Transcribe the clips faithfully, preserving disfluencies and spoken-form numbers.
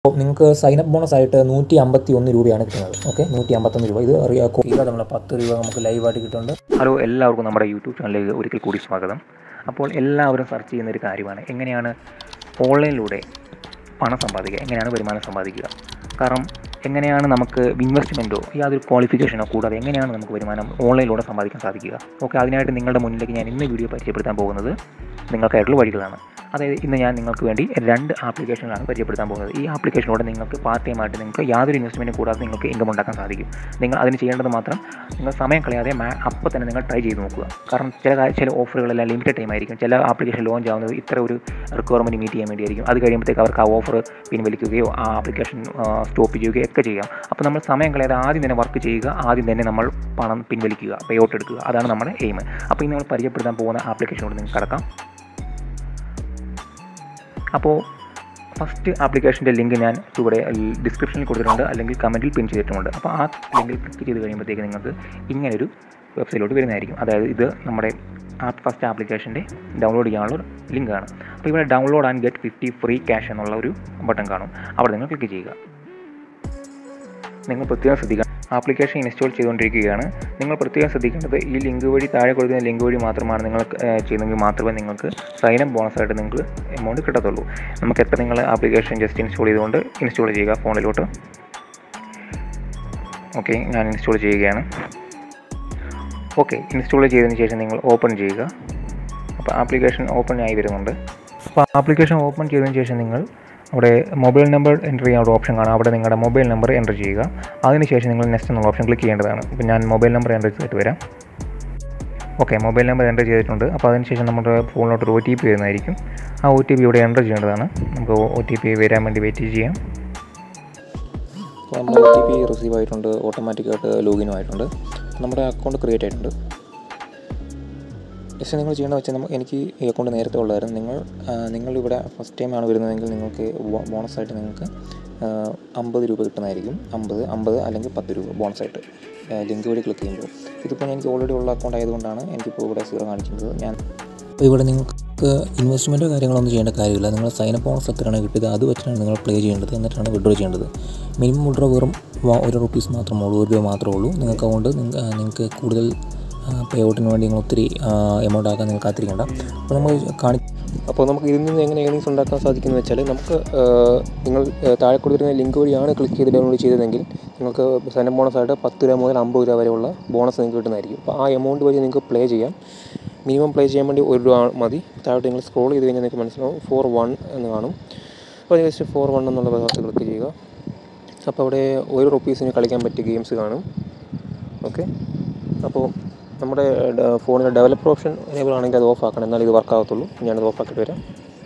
അപ്പോൾ നിങ്ങൾക്ക് sign up bonus ആയിട്ട് നൂറ്റി അമ്പത്തി ഒന്ന് രൂപയാണ് കിട്ടുന്നത്. ഓക്കെ, നൂറ്റി അമ്പത്തൊന്ന് രൂപ ഇത് അറിയാക്കോ ഇല്ല, നമ്മൾ പത്ത് രൂപ നമുക്ക് ലൈവായിട്ട് കിട്ടുന്നുണ്ട്. ഹലോ, എല്ലാവർക്കും നമ്മുടെ യൂട്യൂബ് ചാനലിലേക്ക് ഒരിക്കൽ കൂടി സ്വാഗതം. അപ്പോൾ എല്ലാവരും സെർച്ച് ചെയ്യുന്ന ഒരു കാര്യമാണ് എങ്ങനെയാണ് ഓൺലൈനിലൂടെ പണം സമ്പാദിക്കുക, എങ്ങനെയാണ് വരുമാനം സമ്പാദിക്കുക. കാരണം എങ്ങനെയാണ് നമുക്ക് ഇൻവെസ്റ്റ്മെൻറ്റോ യാതൊരു ക്വാളിഫിക്കേഷനോ കൂടാതെ എങ്ങനെയാണ് നമുക്ക് വരുമാനം ഓൺലൈനിലൂടെ സമ്പാദിക്കാൻ സാധിക്കുക. ഓക്കെ, അതിനായിട്ട് നിങ്ങളുടെ മുന്നിലേക്ക് ഞാൻ ഇന്ന് വീഡിയോ പരിചയപ്പെടുത്താൻ പോകുന്നത് നിങ്ങൾക്കായിട്ടുള്ള വഴികളാണ്. അതായത് ഇന്ന് ഞാൻ നിങ്ങൾക്ക് വേണ്ടി രണ്ട് ആപ്ലിക്കേഷനുകളാണ് പരിചയപ്പെടുത്താൻ പോകുന്നത്. ഈ ആപ്ലിക്കേഷനിലൂടെ നിങ്ങൾക്ക് പാർട്ട് ടൈം ആയിട്ട് നിങ്ങൾക്ക് യാതൊരു ഇൻവെസ്റ്റ്മെൻറ്റും കൂടാതെ നിങ്ങൾക്ക് ഇൻകം ഉണ്ടാക്കാൻ സാധിക്കും. നിങ്ങൾ അതിന് ചെയ്യേണ്ടത് മാത്രം നിങ്ങൾ സമയം കളയാതെ മാ അപ്പോൾ തന്നെ നിങ്ങൾ ട്രൈ ചെയ്ത് നോക്കുക. കാരണം ചില ചില ഓഫറുകളെല്ലാം ലിമിറ്റഡ് ടൈം ആയിരിക്കും. ചില ആപ്ലിക്കേഷൻ ലോഞ്ച് ആവുന്നത് ഇത്ര ഒരു റിക്വയർമെൻറ്റ് മീറ്റ് ചെയ്യാൻ വേണ്ടിയായിരിക്കും. അത് കഴിയുമ്പോഴത്തേക്ക് അവർക്ക് ആ ഓഫർ പിൻവലിക്കുകയോ ആ ആപ്ലിക്കേഷൻ സ്റ്റോപ്പ് ചെയ്യുകയോ ഒക്കെ ചെയ്യാം. അപ്പോൾ നമ്മൾ സമയം കളയാതെ ആദ്യം തന്നെ വർക്ക് ചെയ്യുക, ആദ്യം തന്നെ നമ്മൾ പണം പിൻവലിക്കുക, പേ ഔട്ട് എടുക്കുക. അതാണ് നമ്മുടെ എയിം. അപ്പോൾ ഇന്ന് നമ്മൾ പരിചയപ്പെടുത്താൻ പോകുന്ന ആപ്ലിക്കേഷനോട് നിങ്ങൾക്ക് കടക്കാം. അപ്പോൾ ഫസ്റ്റ് ആപ്ലിക്കേഷൻ്റെ ലിങ്ക് ഞാൻ ഇവിടെ ഡിസ്ക്രിപ്ഷനിൽ കൊടുത്തിട്ടുണ്ട്, അല്ലെങ്കിൽ കമൻറ്റിൽ പിൻ ചെയ്തിട്ടുമുണ്ട്. അപ്പോൾ ആ ലിങ്കിൽ ക്ലിക്ക് ചെയ്ത് കഴിയുമ്പോഴത്തേക്ക് നിങ്ങൾക്ക് ഇങ്ങനൊരു വെബ്സൈറ്റിലോട്ട് വരുന്നതായിരിക്കും. അതായത് ഇത് നമ്മുടെ ആപ്പ് ഫസ്റ്റ് ആപ്ലിക്കേഷൻ്റെ ഡൗൺലോഡ് ചെയ്യാനുള്ള ലിങ്കാണ്. അപ്പോൾ ഇവിടെ download and get fifty free cash എന്നുള്ള ഒരു ബട്ടൺ കാണും. അവിടെ നിങ്ങൾ ക്ലിക്ക് ചെയ്യുക. നിങ്ങൾ പ്രത്യേകം ശ്രദ്ധിക്കുക, ആപ്ലിക്കേഷൻ ഇൻസ്റ്റാൾ ചെയ്തുകൊണ്ടിരിക്കുകയാണ്. നിങ്ങൾ പ്രത്യേകം ശ്രദ്ധിക്കേണ്ടത് ഈ ലിങ്ക് വഴി താഴെ കൊടുക്കുന്ന ലിങ്ക് വഴി മാത്രമാണ് നിങ്ങൾ ചെയ്യുന്നതെങ്കിൽ മാത്രമേ നിങ്ങൾക്ക് സൈനപ്പ് ബോണസായിട്ട് നിങ്ങൾക്ക് എമൗണ്ട് കിട്ടത്തുള്ളൂ. നമുക്ക് എത്ര നിങ്ങൾ ആപ്ലിക്കേഷൻ ജസ്റ്റ് ഇൻസ്റ്റാൾ ചെയ്തുകൊണ്ട് ഇൻസ്റ്റാൾ ചെയ്യുക ഫോണിലോട്ട്. ഓക്കെ, ഞാൻ ഇൻസ്റ്റാൾ ചെയ്യുകയാണ്. ഓക്കെ, ഇൻസ്റ്റാൾ ചെയ്തതിന് ശേഷം നിങ്ങൾ ഓപ്പൺ ചെയ്യുക. അപ്പോൾ ആപ്ലിക്കേഷൻ ഓപ്പൺ ആയി വരുന്നുണ്ട്. അപ്പോൾ ആപ്ലിക്കേഷൻ ഓപ്പൺ ചെയ്തതിന് ശേഷം നിങ്ങൾ അവിടെ മൊബൈൽ നമ്പർ എൻ്റർ ചെയ്യാനുള്ള ഓപ്ഷൻ കാണാം. അവിടെ നിങ്ങളുടെ മൊബൈൽ നമ്പർ എൻ്റർ ചെയ്യുക. അതിനുശേഷം നിങ്ങൾ നെക്സ്റ്റ് എന്നുള്ള ഓപ്ഷൻ ക്ലിക്ക് ചെയ്യേണ്ടതാണ്. അപ്പോൾ ഞാൻ മൊബൈൽ നമ്പർ എൻ്റർ ചെയ്തിട്ട് വരാം. ഓക്കെ, മൊബൈൽ നമ്പർ എൻ്റർ ചെയ്തിട്ടുണ്ട്. അപ്പോൾ അതിനുശേഷം നമ്മുടെ ഫോണിലോട്ട് ഒരു ഒ ടി പി വരുന്നതായിരിക്കും. ആ ഒ ടി പി ഇവിടെ എൻ്റർ ചെയ്യേണ്ടതാണ്. നമുക്ക് ഒ ടി പി വരാൻ വേണ്ടി വെയിറ്റ് ചെയ്യാം. അപ്പോൾ നമ്മുടെ ഒ ടി പി റിസീവ് ആയിട്ടുണ്ട്, ഓട്ടോമാറ്റിക്കായിട്ട് ലോഗിനും ആയിട്ടുണ്ട്, നമ്മുടെ അക്കൗണ്ട് ക്രിയേറ്റ് ആയിട്ടുണ്ട്. ജസ്റ്റ് നിങ്ങൾ ചെയ്യേണ്ടത് വെച്ചാൽ നമുക്ക് എനിക്ക് ഈ അക്കൗണ്ട് നേരത്തെ ഉള്ളതായിരുന്നു. നിങ്ങൾ നിങ്ങളിവിടെ ഫസ്റ്റ് ടൈമാണ് വരുന്നതെങ്കിൽ നിങ്ങൾക്ക് ബോണസായിട്ട് നിങ്ങൾക്ക് അമ്പത് രൂപ കിട്ടുന്നതായിരിക്കും. അമ്പത് അമ്പത് അല്ലെങ്കിൽ പത്ത് രൂപ ബോണസായിട്ട് ലിങ്ക് വഴി ക്ലിക്ക് ചെയ്യുമ്പോൾ. ഇതിപ്പോൾ എനിക്ക് ഓൾറെഡി ഉള്ള അക്കൗണ്ട് ആയതുകൊണ്ടാണ് എനിക്കിപ്പോൾ ഇവിടെ സീറോ കാണിക്കുന്നത്. ഞാൻ ഇപ്പോൾ ഇവിടെ നിങ്ങൾക്ക് ഇൻവെസ്റ്റ്മെൻറ്റോ കാര്യങ്ങളൊന്നും ചെയ്യേണ്ട കാര്യമില്ല. നിങ്ങൾ സൈനപ്പ് ബോണസ് എത്രയാണ് കിട്ടിയത് അത് വെച്ചിട്ടാണ് നിങ്ങൾ പ്ലേ ചെയ്യേണ്ടത്, എന്നിട്ടാണ് വിഡ്രോ ചെയ്യേണ്ടത്. മിനിമം വിഡ്രോ വെറും ഒരു റുപ്പീസ് മാത്രമേ ഉള്ളൂ, ഒരു രൂപ മാത്രമേ ഉള്ളൂ. നിങ്ങൾക്ക് അതുകൊണ്ട് നിങ്ങൾക്ക് കൂടുതൽ പേ ഔട്ടിന് വേണ്ടി നിങ്ങൾ ഒത്തിരി എമൗണ്ട് ആക്കാൻ നിങ്ങൾ കാത്തിരിക്കേണ്ട. അപ്പോൾ നമ്മൾ കാണി അപ്പോൾ നമുക്ക് ഇതിൽ നിന്ന് എങ്ങനെ ഏണിങ്സ് ഉണ്ടാക്കാൻ സാധിക്കുമെന്ന് വെച്ചാൽ, നമുക്ക് നിങ്ങൾ താഴെ കൊടുത്തിരുന്ന ലിങ്ക് വഴിയാണ് ക്ലിക്ക് ചെയ്ത് ഡൗൺലോഡ് ചെയ്തതെങ്കിൽ നിങ്ങൾക്ക് സൈനപ്പ് ബോണസായിട്ട് പത്ത് രൂപ മുതൽ അമ്പത് രൂപ വരെയുള്ള ബോണസ് നിങ്ങൾക്ക് കിട്ടുന്നതായിരിക്കും. അപ്പോൾ ആ എമൗണ്ട് വഴി നിങ്ങൾക്ക് പ്ലേ ചെയ്യാം. മിനിമം പ്ലേ ചെയ്യാൻ വേണ്ടി ഒരു രൂപ മതി. താഴോട്ട് നിങ്ങൾ സ്ക്രോൾ ചെയ്ത് കഴിഞ്ഞാൽ നിങ്ങൾക്ക് മനസ്സിലാവും ഫോർ വൺ എന്ന് കാണും. അപ്പോൾ ജസ്റ്റ് ഫോർ വൺ എന്നുള്ള ഭാഗത്ത് ക്ലിക്ക് ചെയ്യുക. അപ്പോൾ അവിടെ ഒരു റുപ്പീസിന് കളിക്കാൻ പറ്റിയ ഗെയിംസ് കാണും. ഓക്കെ, അപ്പോൾ നമ്മുടെ ഫോണിലെ ഡെവലപ്പർ ഓപ്ഷൻ എനേബിൾ ആണെങ്കിൽ അത് ഓഫ് ആക്കണം, എന്നാൽ ഇത് വർക്ക് ആകത്തുള്ളൂ. ഞാനത് ഓഫ് ആക്കിയിട്ട് വരാം.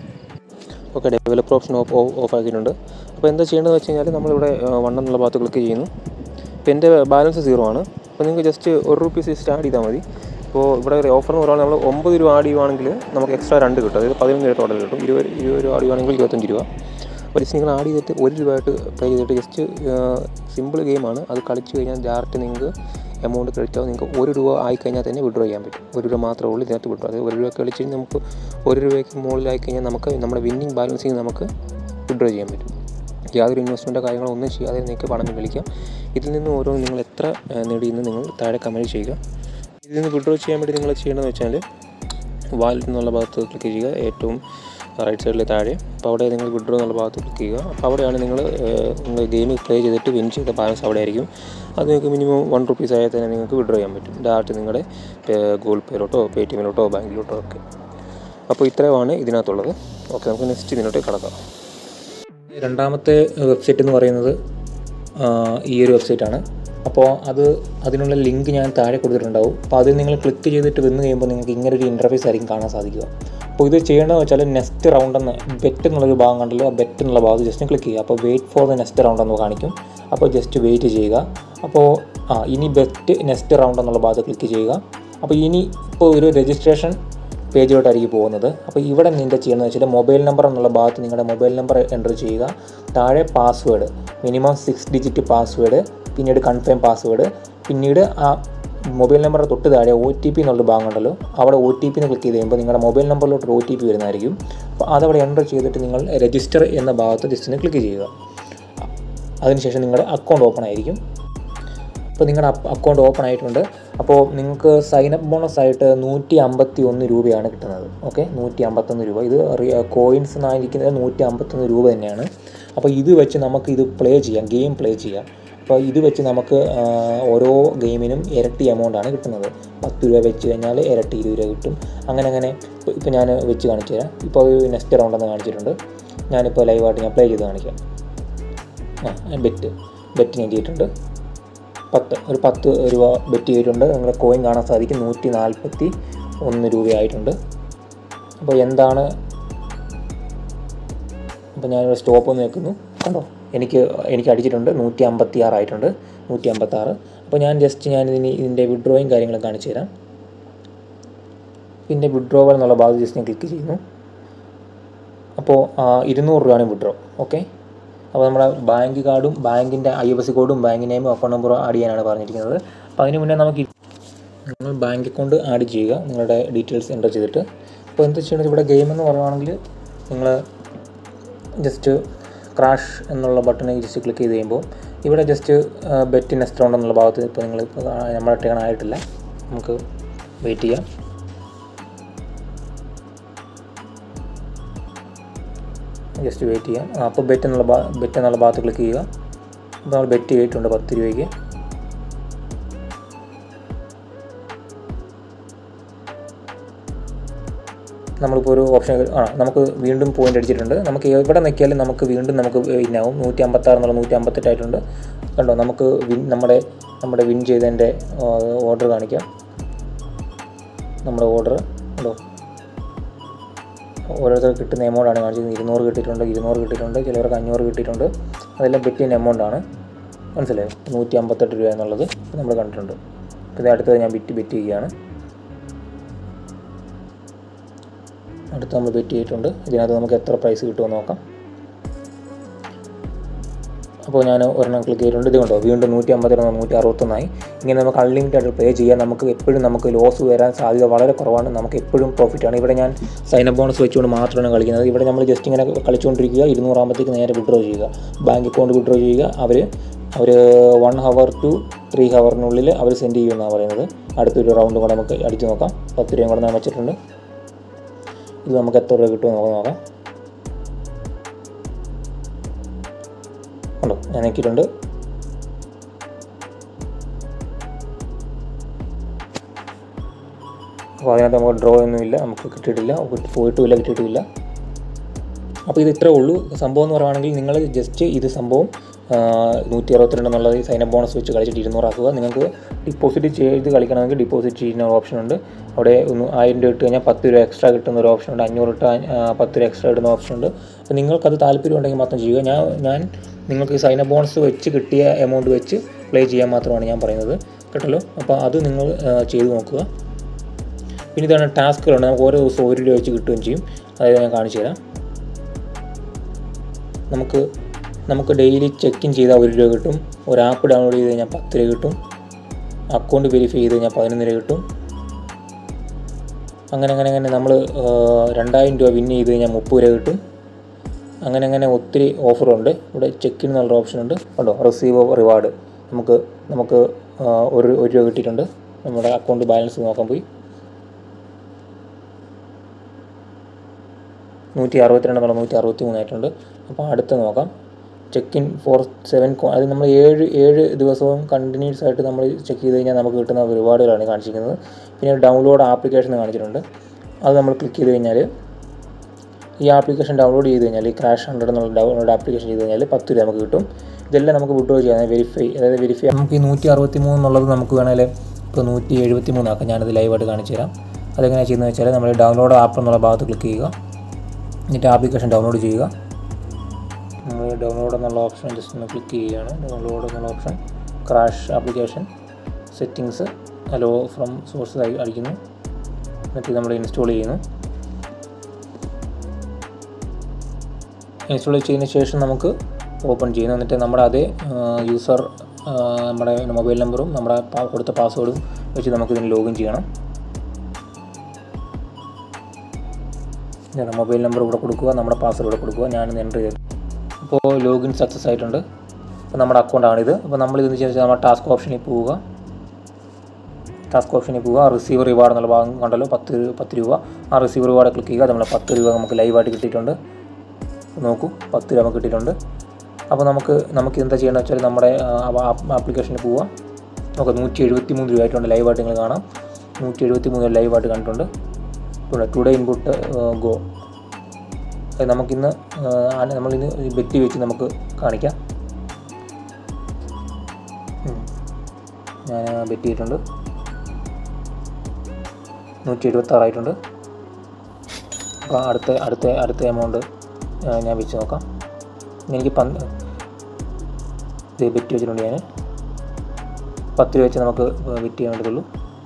Okay, developer option off off ആക്കിയിട്ടുണ്ട്. അപ്പോൾ എന്താ ചെയ്യേണ്ടതെന്ന് വെച്ച് കഴിഞ്ഞാൽ നമ്മളിവിടെ വൺ എന്നുള്ള ഭാഗത്ത് ക്ലിക്ക് ചെയ്യുന്നു. ഇപ്പോൾ എൻ്റെ ബാലൻസ് സീറോ ആണ്. അപ്പോൾ നിങ്ങൾക്ക് ജസ്റ്റ് ഒരു റുപ്പീസ് ജസ്റ്റ് ആഡ് ചെയ്താൽ മതി. ഇപ്പോൾ ഇവിടെ ഒരു ഓഫർ എന്ന് പറയുന്നത് നമ്മൾ ഒമ്പത് രൂപ ആഡ് ചെയ്യുവാണെങ്കിൽ നമുക്ക് എക്സ്ട്രാ രണ്ട് കിട്ടും. അതായത് പതിനൊന്ന് രൂപ ടോട്ടൽ കിട്ടും. ഇരുപത് ഇരുപത് രൂപ ആഡ് ചെയ്യുവാണെങ്കിൽ ഇരുപത്തഞ്ച് രൂപ. അപ്പോൾ ജസ്റ്റ് നിങ്ങൾ ആഡ് ചെയ്തിട്ട് ഒരു രൂപയായിട്ട് പേ ചെയ്തിട്ട് ജസ്റ്റ് സിമ്പിൾ ഗെയിമാണ്. അത് കളിച്ച് കഴിഞ്ഞാൽ ഡയറക്റ്റ് നിങ്ങൾക്ക് എമൗണ്ട് ക്രെഡിറ്റ് ആവും. നിങ്ങൾക്ക് ഒരു രൂപ ആയിക്കഴിഞ്ഞാൽ തന്നെ വിഡ്രോ ചെയ്യാൻ പറ്റും. ഒരു രൂപ മാത്രമേ ഉള്ളൂ ഇതിനകത്ത് വിഡ്രോ. അതായത് ഒരു രൂപ കളിച്ച് നമുക്ക് ഒരു രൂപയ്ക്ക് മുകളിലായി കഴിഞ്ഞാൽ നമുക്ക് നമ്മുടെ വിന്നിങ് ബാലൻസിൽ നമുക്ക് വിഡ്രോ ചെയ്യാൻ പറ്റും. യാതൊരു ഇൻവെസ്റ്റ്മെൻറ്റോ കാര്യങ്ങളോ ഒന്നും ചെയ്യാതെ നിങ്ങൾക്ക് പണം പിൻവലിക്കാം. ഇതിൽ നിന്ന് ഓരോന്ന് നിങ്ങൾ എത്ര നേടിയെന്ന് നിങ്ങൾ താഴെ കമൻറ്റ് ചെയ്യുക. ഇതിൽ നിന്ന് വിഡ്രോ ചെയ്യാൻ വേണ്ടി നിങ്ങൾ ചെയ്യേണ്ടതെന്ന് വെച്ചാൽ വാലറ്റ് എന്നുള്ള ഭാഗത്ത് ക്ലിക്ക് ചെയ്യുക, ഏറ്റവും റൈറ്റ് സൈഡിൽ താഴെ. അപ്പോൾ അവിടെ നിങ്ങൾ വിഡ്രോ എന്നുള്ള ഭാഗത്ത് ക്ലിക്ക് ചെയ്യുക. അപ്പോൾ അവിടെയാണ് നിങ്ങൾ നിങ്ങൾ ഗെയിം പ്ലേ ചെയ്തിട്ട് വിൻ ചെയ്ത ബാലൻസ് അവിടെ ആയിരിക്കും. അത് നിങ്ങൾക്ക് മിനിമം വൺ റുപ്പീസ് ആയാൽ തന്നെ നിങ്ങൾക്ക് വിഡ്രോ ചെയ്യാൻ പറ്റും ഡയറക്റ്റ് നിങ്ങളുടെ ഗൂഗിൾ പേയിലോട്ടോ പേ ടി എമ്മിലോട്ടോ ബാങ്കിലോട്ടോ ഒക്കെ. അപ്പോൾ ഇത്രയുമാണ് ഇതിനകത്തുള്ളത്. ഓക്കെ, നമുക്ക് നെക്സ്റ്റ് ഇതിനോട്ട് കടക്കാം. രണ്ടാമത്തെ വെബ്സൈറ്റ് എന്ന് പറയുന്നത് ഈ ഒരു വെബ്സൈറ്റാണ്. അപ്പോൾ അത് അതിനുള്ള ലിങ്ക് ഞാൻ താഴെ കൊടുത്തിട്ടുണ്ടാവും. അപ്പോൾ അതിൽ നിങ്ങൾ ക്ലിക്ക് ചെയ്തിട്ട് വന്ന് കഴിയുമ്പോൾ നിങ്ങൾക്ക് ഇങ്ങനൊരു ഇൻ്റർഫേസ് ആയിരിക്കും കാണാൻ സാധിക്കുക. അപ്പോൾ ഇത് ചെയ്യേണ്ടതെന്ന് വെച്ചാൽ നെക്സ്റ്റ് റൗണ്ട് എന്ന് ബെറ്റ് എന്നുള്ളൊരു ഭാഗം കണ്ടല്ലോ, ആ ബെറ്റ് എന്നുള്ള ഭാഗത്ത് ജസ്റ്റ് ക്ലിക്ക് ചെയ്യുക. അപ്പോൾ wait for the next round എന്ന് കാണിക്കും. അപ്പോൾ ജസ്റ്റ് വെയിറ്റ് ചെയ്യുക. അപ്പോൾ ആ ഇനി ബെറ്റ് നെക്സ്റ്റ് റൗണ്ട് എന്നുള്ള ഭാഗത്ത് ക്ലിക്ക് ചെയ്യുക. അപ്പോൾ ഇനി ഇപ്പോൾ ഒരു രജിസ്ട്രേഷൻ പേജിലോട്ടായിരിക്കും പോകുന്നത്. അപ്പോൾ ഇവിടെ നിൻ്റെ ചെയ്യുന്നത് വെച്ചാൽ മൊബൈൽ നമ്പർ എന്നുള്ള ഭാഗത്ത് നിങ്ങളുടെ മൊബൈൽ നമ്പർ എൻ്റർ ചെയ്യുക. താഴെ password, minimum six digit password, പിന്നീട് കൺഫേം പാസ്വേഡ്, പിന്നീട് ആ മൊബൈൽ നമ്പറിൻ്റെ തൊട്ട് താഴെ ഒ ടി പി എന്നുള്ള ഭാഗം ഉണ്ടല്ലോ, അവിടെ ഒ ടി പിന്ന് ക്ലിക്ക് ചെയ്ത് കഴിയുമ്പോൾ നിങ്ങളുടെ മൊബൈൽ നമ്പറിലോട്ട് ഒ ടി പി വരുന്നതായിരിക്കും. അപ്പോൾ അതവിടെ എൻ്റർ ചെയ്തിട്ട് നിങ്ങൾ രജിസ്റ്റർ എന്ന ഭാഗത്ത് ജസ്റ്റിന് ക്ലിക്ക് ചെയ്യുക. അതിനുശേഷം നിങ്ങളുടെ അക്കൗണ്ട് ഓപ്പൺ ആയിരിക്കും. അപ്പോൾ നിങ്ങളുടെ അക്കൗണ്ട് ഓപ്പൺ ആയിട്ടുണ്ട്. അപ്പോൾ നിങ്ങൾക്ക് സൈനപ്പ് ബോണസ് ആയിട്ട് നൂറ്റി അമ്പത്തി ഒന്ന് രൂപയാണ് കിട്ടുന്നത്. ഓക്കെ, നൂറ്റി അമ്പത്തൊന്ന് രൂപ. ഇത് കോയിൻസ് എന്നായിരിക്കുന്നത് നൂറ്റി അമ്പത്തൊന്ന് രൂപ തന്നെയാണ്. അപ്പോൾ ഇത് വെച്ച് നമുക്ക് ഇത് പ്ലേ ചെയ്യാം, ഗെയിം പ്ലേ ചെയ്യാം. അപ്പോൾ ഇത് വെച്ച് നമുക്ക് ഓരോ ഗെയിമിനും ഇരട്ടി എമൗണ്ടാണ് കിട്ടുന്നത്. പത്ത് രൂപ വെച്ച് കഴിഞ്ഞാൽ ഇരട്ടി ഇരുപത് രൂപ കിട്ടും. അങ്ങനെ അങ്ങനെ ഇപ്പോൾ ഞാൻ വെച്ച് കാണിച്ചു തരാം. ഇപ്പോൾ ഒരു നെക്സ്റ്റ് റൗണ്ടെന്ന് കാണിച്ചിട്ടുണ്ട്. ഞാനിപ്പോൾ ലൈവായിട്ട് ഞാൻ പ്ലേ ചെയ്ത് കാണിക്കാം. ആ ബെറ്റ് ബെറ്റ് നേടിയിട്ടുണ്ട്. പത്ത് ഒരു പത്ത് രൂപ ബെറ്റ് ചെയ്തിട്ടുണ്ട്. നിങ്ങളുടെ കോയിൻ കാണാൻ സാധിക്കും. നൂറ്റി നാൽപ്പത്തി ഒന്ന് രൂപയായിട്ടുണ്ട്. അപ്പോൾ എന്താണ്, അപ്പോൾ ഞാനിവിടെ സ്റ്റോപ്പ് ഒന്ന് വെക്കുന്നു. കണ്ടോ, എനിക്ക് എനിക്ക് അടിച്ചിട്ടുണ്ട്. നൂറ്റി അമ്പത്തി ആറായിട്ടുണ്ട്, നൂറ്റി അമ്പത്താറ്. അപ്പോൾ ഞാൻ ജസ്റ്റ് ഞാൻ ഇതിന് ഇതിൻ്റെ വിഡ്രോയും കാര്യങ്ങളും കാണിച്ചു തരാം. ഇതിൻ്റെ വിഡ്രോവൽ എന്നുള്ള ഭാഗത്ത് ജസ്റ്റ് ഞാൻ ക്ലിക്ക് ചെയ്യുന്നു. അപ്പോൾ ഇരുന്നൂറ് രൂപയാണ് വിഡ്രോ. ഓക്കെ, അപ്പോൾ നമ്മുടെ ബാങ്ക് കാർഡും ബാങ്കിൻ്റെ ഐ എഫ് എസ് സി കോഡും ബാങ്ക് നെയിമും അക്കൗണ്ട് നമ്പറും ആഡ് ചെയ്യാനാണ് പറഞ്ഞിരിക്കുന്നത്. അപ്പോൾ അതിന് മുന്നേ നമുക്ക് നിങ്ങൾ ബാങ്ക് അക്കൗണ്ട് ആഡ് ചെയ്യുക, നിങ്ങളുടെ ഡീറ്റെയിൽസ് എൻ്റർ ചെയ്തിട്ട്. അപ്പോൾ എന്താ ചെയ്യണമെന്ന് ഇവിടെ ഗെയിം എന്ന് പറയുകയാണെങ്കിൽ നിങ്ങൾ ജസ്റ്റ് ക്രാഷ് എന്നുള്ള ബട്ടണിൽ ജസ്റ്റ് ക്ലിക്ക് ചെയ്ത് കഴിയുമ്പോൾ ഇവിടെ ജസ്റ്റ് ബെറ്റ് നെക്സ്റ്റ് റൗണ്ട് എന്നുള്ള ഭാഗത്ത് ഇപ്പോൾ നിങ്ങൾ നമ്മുടെ ടേൺ ആയിട്ടില്ല, നമുക്ക് വെയിറ്റ് ചെയ്യാം. ജസ്റ്റ് വെയിറ്റ് ചെയ്യാം. അപ്പോൾ ബെറ്റ് എന്നുള്ള ഭാ ബെറ്റ് എന്നുള്ള ഭാഗത്ത് ക്ലിക്ക് ചെയ്യുക. അപ്പോൾ നമ്മൾ ബെറ്റ് ചെയ്തിട്ടുണ്ട് പത്ത് രൂപയ്ക്ക്. നമ്മളിപ്പോൾ ഒരു ഓപ്ഷൻ ആ നമുക്ക് വീണ്ടും പോയിൻ്റ് അടിച്ചിട്ടുണ്ട്. നമുക്ക് എവിടെ നിൽക്കിയാലും നമുക്ക് വീണ്ടും നമുക്ക് വിന്നാവും. നൂറ്റി അമ്പത്താറ് എന്നുള്ള നൂറ്റി അമ്പത്തെട്ടായിട്ടുണ്ട്. കണ്ടോ, നമുക്ക് വിൻ നമ്മുടെ നമ്മുടെ വിൻ ചെയ്തതിൻ്റെ ഓർഡർ കാണിക്കാം. നമ്മുടെ ഓർഡർ കണ്ടോ, ഓരോരുത്തർക്ക് കിട്ടുന്ന എമൗണ്ടാണ് കാണിച്ചിരുന്നത്. ഇരുന്നൂറ് കിട്ടിയിട്ടുണ്ട്, ഇരുന്നൂറ് കിട്ടിയിട്ടുണ്ട്, ചിലവർക്ക് അഞ്ഞൂറ് കിട്ടിയിട്ടുണ്ട്. അതെല്ലാം ബെറ്റ് ചെയ്യുന്ന എമൗണ്ടാണ്. മനസ്സിലായോ? നൂറ്റി അമ്പത്തെട്ട് രൂപ എന്നുള്ളത് നമ്മൾ കണ്ടിട്ടുണ്ട്. ഇത് അടുത്തത് ഞാൻ ബെറ്റ് ബെറ്റ് ചെയ്യുകയാണ്. അടുത്ത് നമ്മൾ ബെറ്റ് ചെയ്തിട്ടുണ്ട്. ഇതിനകത്ത് നമുക്ക് എത്ര പ്രൈസ് കിട്ടുമെന്ന് നോക്കാം. അപ്പോൾ ഞാൻ ഒരെണ്ണം ക്ലിക്ക് ചെയ്തിട്ടുണ്ട്. ഇത് കണ്ടോ, വീണ്ടും നൂറ്റി അമ്പത്തിരണ്ട് നൂറ്റി അറുപത്തൊന്നായി. ഇങ്ങനെ നമുക്ക് അൺലിമിറ്റഡ് പേ ചെയ്യാൻ. നമുക്ക് എപ്പോഴും നമുക്ക് ലോസ് വരാൻ സാധ്യത വളരെ കുറവാണ്. നമുക്ക് എപ്പോഴും പ്രോഫിറ്റാണ്. ഇവിടെ ഞാൻ സൈനപ്പ് ബോണസ് വെച്ചുകൊണ്ട് മാത്രമാണ് കളിക്കുന്നത്. ഇവിടെ നമ്മൾ ജസ്റ്റ് ഇങ്ങനെ കളിച്ചുകൊണ്ടിരിക്കുക. ഇരുന്നൂറാകുമ്പോഴത്തേക്ക് നേരെ വിഡ്രോ ചെയ്യുക, ബാങ്ക് അക്കൗണ്ട് വിഡ്രോ ചെയ്യുക. അവർ അവർ വൺ ഹവർ ടു ത്രീ ഹവറിനുള്ളിൽ അവർ സെൻഡ് ചെയ്യുമെന്നാണ് പറയുന്നത്. അടുത്തൊരു റൗണ്ട് കൂടെ നമുക്ക് അടിച്ച് നോക്കാം. പത്ത് രൂപയും കൂടെ ഞാൻ വെച്ചിട്ടുണ്ട്. ഇത് നമുക്ക് എത്ര രൂപ കിട്ടുമെന്ന് നമുക്ക് നോക്കാം. ഉണ്ടോ, ഞാൻ നോക്കിയിട്ടുണ്ട്. അപ്പോൾ അതിനകത്ത് നമുക്ക് ഡ്രോ ഒന്നുമില്ല, നമുക്ക് കിട്ടിയിട്ടില്ല, പോയിട്ടുമില്ല, കിട്ടിയിട്ടുമില്ല. അപ്പോൾ ഇത് ഇത്രേ ഉള്ളൂ സംഭവം എന്ന് പറയുകയാണെങ്കിൽ. നിങ്ങൾ ജസ്റ്റ് ഇത് സംഭവം നൂറ്റി അറുപത്തിരണ്ട് എന്നുള്ളത് സൈനപ്പ് ബോണസ് വെച്ച് കളിച്ചിട്ട് ഇരുന്നൂറാക്കുക. നിങ്ങൾക്ക് ഡിപ്പോസിറ്റ് ചെയ്ത് കളിക്കണമെങ്കിൽ ഡിപ്പോസിറ്റ് ചെയ്യുന്ന ഓപ്ഷൻ ഉണ്ട്. അവിടെ ഒന്ന് ആയിരം രൂപ ഇട്ട് കഴിഞ്ഞാൽ പത്ത് രൂപ എക്സ്ട്രാ കിട്ടുന്ന ഒരു ഓപ്ഷൻ ഉണ്ട്. അഞ്ഞൂറ് ഇട്ട് പത്ത് രൂപ എക്സ്ട്രാ ഇടുന്ന ഓപ്ഷൻ ഉണ്ട്. അപ്പോൾ നിങ്ങൾക്കത് താല്പര്യം ഉണ്ടെങ്കിൽ മാത്രം ചെയ്യുക. ഞാൻ ഞാൻ നിങ്ങൾക്ക് സൈനപ്പ് ബോണസ് വെച്ച് കിട്ടിയ എമൗണ്ട് വെച്ച് പ്ലേ ചെയ്യാൻ മാത്രമാണ് ഞാൻ പറയുന്നത്, കേട്ടല്ലോ. അപ്പോൾ അത് നിങ്ങൾ ചെയ്ത് നോക്കുക. പിന്നെ ഇതാണ് ടാസ്കുകളുണ്ട്. നമുക്ക് ഓരോ ദിവസവും ഒരു രൂപ വെച്ച് കിട്ടുകയും ചെയ്യും. അതായത് ഞാൻ കാണിച്ചു തരാം. നമുക്ക് നമുക്ക് ഡെയിലി ചെക്ക് ഇൻ ചെയ്താൽ ഒരു രൂപ കിട്ടും. ഒരു ആപ്പ് ഡൗൺലോഡ് ചെയ്ത് കഴിഞ്ഞാൽ പത്ത് രൂപ കിട്ടും. അക്കൗണ്ട് വെരിഫൈ ചെയ്ത് കഴിഞ്ഞാൽ പതിനൊന്ന് രൂപ കിട്ടും. അങ്ങനെ അങ്ങനെ അങ്ങനെ നമ്മൾ രണ്ടായിരം രൂപ വിൻ ചെയ്ത് കഴിഞ്ഞാൽ മുപ്പത് രൂപ കിട്ടും. അങ്ങനെ അങ്ങനെ ഒത്തിരി ഓഫറുണ്ട്. ഇവിടെ ചെക്ക് ഇൻ എന്നുള്ള ഓപ്ഷൻ ഉണ്ട്. കണ്ടോ, റിസീവ് റിവാർഡ്. നമുക്ക് നമുക്ക് ഒരു ഒരു രൂപ കിട്ടിയിട്ടുണ്ട്. നമ്മുടെ അക്കൗണ്ട് ബാലൻസ് നോക്കാൻ പോയി നൂറ്റി അറുപത്തിരണ്ട് എന്നുള്ള നൂറ്റി അറുപത്തി മൂന്നായിട്ടുണ്ട്. അപ്പോൾ അടുത്ത് നോക്കാം. ചെക്ക് ഇൻ ഫോർ സെവൻ അത് നമ്മൾ ഏഴ് ഏഴ് ദിവസവും കണ്ടിന്യൂസ് ആയിട്ട് നമ്മൾ ചെക്ക് ചെയ്ത് കഴിഞ്ഞാൽ നമുക്ക് കിട്ടുന്ന റിവാർഡുകളാണ് കാണിച്ചിരിക്കുന്നത്. പിന്നെ ഡൗൺലോഡ് ആപ്ലിക്കേഷൻ കാണിച്ചിട്ടുണ്ട്. അത് നമ്മൾ ക്ലിക്ക് ചെയ്ത് കഴിഞ്ഞാൽ ഈ ആപ്ലിക്കേഷൻ ഡൗൺലോഡ് ചെയ്ത് കഴിഞ്ഞാൽ ഈ ക്രാഷ് ഹൺഡ്രഡ് എന്നുള്ള ഡൗൺലോഡ് ആപ്ലിക്കേഷൻ ചെയ്ത് കഴിഞ്ഞാൽ പത്ത് രൂപ നമുക്ക് കിട്ടും. ഇതെല്ലാം നമുക്ക് വിഡ്രോ ചെയ്യാം. വെരിഫൈ അതായത് വെരിഫൈ നമുക്ക് ഈ നൂറ്റി അറുപത്തി മൂന്ന് എന്നുള്ളത് നമുക്ക് വേണമെങ്കിൽ ഇപ്പോൾ നൂറ്റി എഴുപത്തി മൂന്നാക്കാം. ഞാനത് ലൈവായിട്ട് കാണിച്ചു തരാം. അതെങ്ങനെയാണ് ചെയ്യുന്നത് വെച്ചാൽ നമ്മൾ ഡൗൺലോഡ് ആപ്പ് എന്നുള്ള ഭാഗത്ത് ക്ലിക്ക് ചെയ്യുക. എന്നിട്ട് ആപ്ലിക്കേഷൻ ഡൗൺലോഡ് ചെയ്യുക. നമ്മൾ ഡൗൺലോഡ് എന്നുള്ള ഓപ്ഷൻ ജസ്റ്റ് ഒന്ന് ക്ലിക്ക് ചെയ്യുകയാണ്. ഡൗൺലോഡ് എന്നുള്ള option, crash application, settings, allow from source അടിക്കുന്നു. എന്നിട്ട് നമ്മൾ ഇൻസ്റ്റാൾ ചെയ്യുന്നു. ഇൻസ്റ്റാൾ ചെയ്തതിന് ശേഷം നമുക്ക് ഓപ്പൺ ചെയ്യുന്നു. എന്നിട്ട് നമ്മുടെ അതേ യൂസർ നമ്മുടെ മൊബൈൽ നമ്പറും നമ്മുടെ കൊടുത്ത പാസ്വേഡും വെച്ച് നമുക്കിതിന് ലോഗിൻ ചെയ്യണം. മൊബൈൽ നമ്പർ ഇവിടെ കൊടുക്കുക, നമ്മുടെ പാസ്വേഡ് ഇവിടെ കൊടുക്കുക. ഞാനിന്ന് എൻ്റർ ചെയ്തു. അപ്പോൾ ലോഗിൻ സക്സസ് ആയിട്ടുണ്ട്. അപ്പോൾ നമ്മുടെ അക്കൗണ്ടാണിത്. അപ്പോൾ നമ്മളിതെന്ന് വെച്ചാൽ നമ്മൾ ടാസ്ക് ഓപ്ഷനിൽ പോവുക. ടാസ്ക് ഓപ്ഷനിൽ പോവുക. റിസീവ് റിവാർഡ് എന്നുള്ള ഭാഗം കണ്ടല്ലോ, പത്ത് പത്ത് രൂപ. ആ റിസീവ് റിവാർഡ് ക്ലിക്ക് ചെയ്യുക. നമ്മൾ പത്ത് രൂപ നമുക്ക് ലൈവായിട്ട് കിട്ടിയിട്ടുണ്ട്. നോക്കൂ, പത്ത് രൂപ നമുക്ക് കിട്ടിയിട്ടുണ്ട്. അപ്പോൾ നമുക്ക് നമുക്ക് എന്താ ചെയ്യേണ്ടത് വെച്ചാൽ നമ്മുടെ ആപ്ലിക്കേഷനിൽ പോവുക. നമുക്ക് നൂറ്റി എഴുപത്തി മൂന്ന് രൂപ ആയിട്ടുണ്ട് ലൈവായിട്ട് നിങ്ങൾ കാണാം. നൂറ്റി എഴുപത്തി മൂന്ന് ലൈവായിട്ട് കണ്ടിട്ടുണ്ട്. ഇവിടെ ടുഡേ ഇൻപുട്ട് ഗോ. നമുക്കിന്ന് നമ്മളിന്ന് ബെറ്റ് വെച്ച് നമുക്ക് കാണിക്കാം. ഞാൻ ബെറ്റ് ചെയ്തിട്ടുണ്ട്. നൂറ്റി എഴുപത്താറായിട്ടുണ്ട്. അപ്പോൾ അടുത്ത അടുത്ത അടുത്ത എമൗണ്ട് ഞാൻ വെച്ച് നോക്കാം. എനിക്ക് പന്ത് ഇത് ബെറ്റ് വെച്ചിട്ടുണ്ട്. ഞാൻ പത്ത് രൂപ വെച്ച് നമുക്ക് ബെറ്റ് ചെയ്യാൻ വേണ്ടതുള്ളൂ.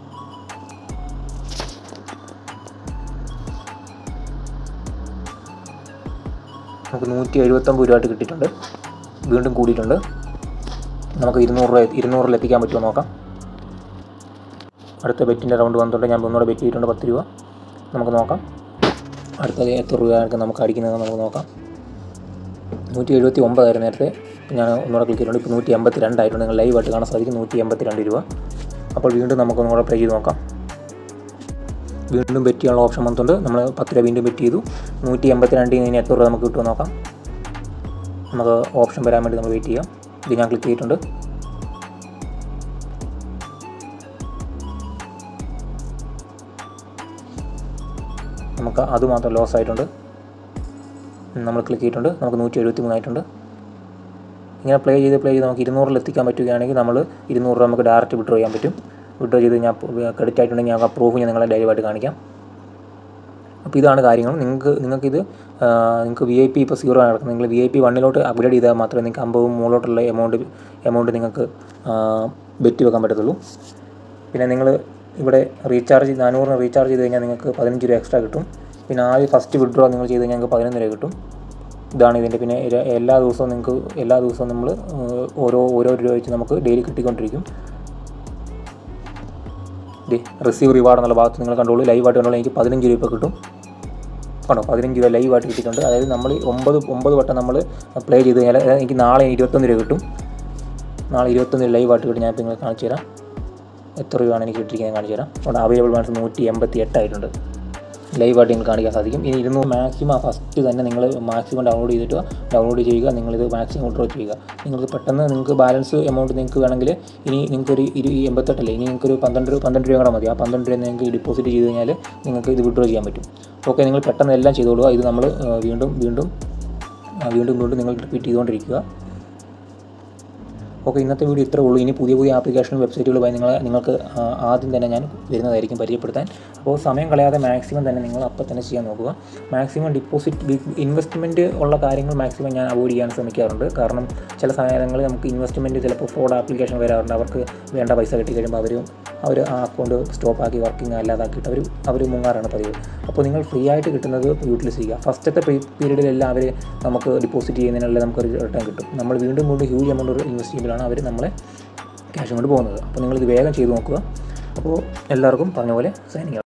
നമുക്ക് നൂറ്റി എഴുപത്തൊമ്പത് രൂപയായിട്ട് കിട്ടിയിട്ടുണ്ട്. വീണ്ടും കൂടിയിട്ടുണ്ട്. നമുക്ക് ഇരുന്നൂറ് രൂപ ഇരുന്നൂറിൽ എത്തിക്കാൻ പറ്റുമോ നോക്കാം. അടുത്ത ബെറ്റിൻ്റെ റൗണ്ട് വന്നിട്ടുണ്ട്. ഞാൻ ഒന്നുകൂടെ ബെറ്റ് ചെയ്തിട്ടുണ്ട് പത്ത് രൂപ. നമുക്ക് നോക്കാം അടുത്തത് എത്ര രൂപയാണ് നമുക്ക് അടിക്കുന്നത് നമുക്ക് നോക്കാം. നൂറ്റി എഴുപത്തി ഒമ്പതായിരുന്നു നേരത്തെ. ഞാൻ ഒന്നുകൂടെ ക്ലിക്ക് ചെയ്തിട്ടുണ്ട്. ഇപ്പോൾ നൂറ്റി എൺപത്തി രണ്ടായിട്ടുണ്ട്. നിങ്ങൾ ലൈവായിട്ട് കാണാൻ സാധിക്കും. നൂറ്റി എൺപത്തി രണ്ട് രൂപ. അപ്പോൾ വീണ്ടും നമുക്ക് ഒന്നുകൂടെ പ്ലേ ചെയ്ത് നോക്കാം. വീണ്ടും ബെറ്റ് ചെയ്യാനുള്ള ഓപ്ഷൻ വന്നിട്ടുണ്ട്. നമ്മൾ പത്ത് രൂപ വീണ്ടും ബെറ്റ് ചെയ്തു. നൂറ്റി എൺപത്തി രണ്ടിൽ നിന്ന് എത്ര രൂപ നമുക്ക് കിട്ടുമോ നോക്കാം. നമുക്ക് ഓപ്ഷൻ വരാൻ വേണ്ടി നമ്മൾ വെയിറ്റ് ചെയ്യാം. ഇത് ഞാൻ ക്ലിക്ക് ചെയ്തിട്ടുണ്ട്. നമുക്ക് അതുമാത്രം ലോസ് ആയിട്ടുണ്ട്. നമ്മൾ ക്ലിക്ക് ചെയ്തിട്ടുണ്ട്. നമുക്ക് നൂറ്റി എഴുപത്തി മൂന്നായിട്ടുണ്ട്. ഇങ്ങനെ പ്ലേ ചെയ്ത് പ്ലേ ചെയ്ത് നമുക്ക് ഇരുന്നൂറിൽ എത്തിക്കാൻ പറ്റുകയാണെങ്കിൽ നമ്മൾ ഇരുന്നൂറ് രൂപ നമുക്ക് ഡയറക്റ്റ് വിഡ്രോ ചെയ്യാൻ പറ്റും. വിഡ്രോ ചെയ്ത് ഞാൻ ക്രെഡിറ്റ് ആയിട്ടുണ്ടെങ്കിൽ ഞാൻ ആ പ്രൂഫ് ഞാൻ നിങ്ങളെ ലൈവായിട്ട് കാണിക്കാം. അപ്പോൾ ഇതാണ് കാര്യങ്ങൾ. നിങ്ങൾക്ക് നിങ്ങൾക്കിത് നിങ്ങൾക്ക് വി ഐ പി ഇപ്പോൾ സീറോ ആണ് നടക്കുന്നത്. നിങ്ങൾ വി ഐ പി വണ്ണിലോട്ട് അപ്ഗ്രേഡ് ചെയ്താൽ മാത്രമേ നിങ്ങൾക്ക് അമ്പതും മുകളിലോട്ടുള്ള എമൗണ്ട് എമൗണ്ട് നിങ്ങൾക്ക് ബെറ്റ് വെക്കാൻ പറ്റത്തുള്ളൂ. പിന്നെ നിങ്ങൾ ഇവിടെ റീചാർജ് നാനൂറിന് റീചാർജ് ചെയ്ത് കഴിഞ്ഞാൽ നിങ്ങൾക്ക് പതിനഞ്ച് രൂപ എക്സ്ട്രാ കിട്ടും. പിന്നെ ആദ്യം ഫസ്റ്റ് വിഡ്രോ നിങ്ങൾ ചെയ്ത് കഴിഞ്ഞാൽ നിങ്ങൾക്ക് പതിനൊന്ന് രൂപ കിട്ടും. ഇതാണ് ഇതിൻ്റെ. പിന്നെ എല്ലാ ദിവസവും നിങ്ങൾക്ക് എല്ലാ ദിവസവും നമ്മൾ ഓരോ ഓരോ രൂപ വെച്ച് നമുക്ക് ഡെയിലി കിട്ടിക്കൊണ്ടിരിക്കും. റിസീവ് റിവാർഡ് എന്നുള്ള ഭാഗത്ത് നിങ്ങൾ കണ്ടോളൂ. ലൈവായിട്ട് കണ്ടോളൂ. എനിക്ക് പതിനഞ്ച് രൂപ ഇപ്പോൾ കിട്ടും. കണ്ടോ, പതിനഞ്ച് രൂപ ലൈവായിട്ട് കിട്ടിയിട്ടുണ്ട്. അതായത് നമ്മൾ ഒമ്പത് ഒമ്പത് വട്ടം നമ്മൾ പ്ലേ ചെയ്ത് കഴിഞ്ഞാൽ എനിക്ക് നാളെ ഇരുപത്തൊന്ന് രൂപ കിട്ടും. നാളെ ഇരുപത്തൊന്ന് രൂപ ലൈവായിട്ട് കിട്ടും. ഞാൻ ഇപ്പോൾ നിങ്ങൾ കാണിച്ചു തരാം എത്ര രൂപയാണ് എനിക്ക് കിട്ടിയിരിക്കുന്നത് കാണിച്ചു തരാം. അവിടെ അവൈലബിൾ ബാലൻസ് നൂറ്റി എൺപത്തി എട്ടായിട്ടുണ്ട്. ലൈവായിട്ട് നിങ്ങൾക്ക് കാണിക്കാൻ സാധിക്കും. ഇനി ഇരുന്നൂറ് മാക്സിമം ഫസ്റ്റ് തന്നെ നിങ്ങൾ മാക്സിമം ഡൗൺലോഡ് ചെയ്തിട്ട് ഡൗൺലോഡ് ചെയ്യുക. നിങ്ങളിത് മാക്സിമം വിഡ്രോ ചെയ്യുക. നിങ്ങൾക്ക് പെട്ടെന്ന് നിങ്ങൾക്ക് ബാലൻസ് എമൗണ്ട് നിങ്ങൾക്ക് വേണമെങ്കിൽ ഇനി നിങ്ങൾക്കൊരു ഇരു എൺപത്തെട്ടല്ലേ ഇനി നിങ്ങൾക്കൊരു പന്ത്രണ്ട് പന്ത്രണ്ട് രൂപ കൂടെ മതി. ആ പന്ത്രണ്ട് രൂപ നിങ്ങൾക്ക് ഡിപ്പോസിറ്റ് ചെയ്ത് കഴിഞ്ഞാൽ നിങ്ങൾക്ക് ഇത് വിഡ്രോ ചെയ്യാൻ പറ്റും. ഓക്കെ, നിങ്ങൾ പെട്ടെന്ന് എല്ലാം ചെയ്തോളുക. ഇത് നമ്മൾ വീണ്ടും വീണ്ടും വീണ്ടും വീണ്ടും നിങ്ങൾ റിപ്പീറ്റ് ചെയ്തുകൊണ്ടിരിക്കുക. ഓക്കെ, ഇന്നത്തെ വീഡിയോ ഇത്രേ ഉള്ളൂ. ഇനി പുതിയ പുതിയ ആപ്ലിക്കേഷനും വെബ്സൈറ്റുകളുമായി നിങ്ങൾ നിങ്ങൾക്ക് ആദ്യം തന്നെ ഞാൻ വരുന്നതായിരിക്കും പരിചയപ്പെടുത്താൻ. അപ്പോൾ സമയം കളയാതെ മാക്സിമം തന്നെ നിങ്ങൾ അപ്പം തന്നെ ചെയ്യാൻ നോക്കുക. മാക്സിമം ഡിപ്പോസിറ്റ് ഇൻവെസ്റ്റ്മെൻറ്റ് ഉള്ള കാര്യങ്ങൾ മാക്സിമം ഞാൻ അവോയ്ഡ് ചെയ്യാൻ ശ്രമിക്കാറുണ്ട്. കാരണം ചില സമയങ്ങളിൽ നമുക്ക് ഇൻവെസ്റ്റ്മെൻറ്റ് ചിലപ്പോൾ ഫ്രോഡ് ആപ്ലിക്കേഷൻ വരാറുണ്ട്. അവർക്ക് വേണ്ട പൈസ കിട്ടി കഴിയുമ്പോൾ അവർ അവർ ആ അക്കൗണ്ട് സ്റ്റോപ്പാക്കി വർക്കിംഗ് അല്ലാതാക്കിയിട്ട് അവർ അവർ മുങ്ങാറാണ് പതിവ്. അപ്പോൾ നിങ്ങൾ ഫ്രീ ആയിട്ട് കിട്ടുന്നത് യൂട്ടിലൈസ് ചെയ്യുക. ഫസ്റ്റത്തെ പീരീഡിലെല്ലാം അവർ നമുക്ക് ഡിപ്പോസിറ്റ് ചെയ്യുന്നതിനുള്ള നമുക്കൊരു റിട്ടേൺ കിട്ടും. നമ്മൾ വീണ്ടും വീണ്ടും ഹ്യൂജ് എമൗണ്ട് ഇൻവെസ്റ്റ് ചെയ്യുമ്പോഴാണ് അവർ നമ്മളെ ക്യാഷ് കൊണ്ട് പോകുന്നത്. അപ്പോൾ നിങ്ങളിത് വേഗം ചെയ്ത് നോക്കുക. അപ്പോൾ എല്ലാവർക്കും പറഞ്ഞ പോലെ സൈനിങ് ഔട്ട്.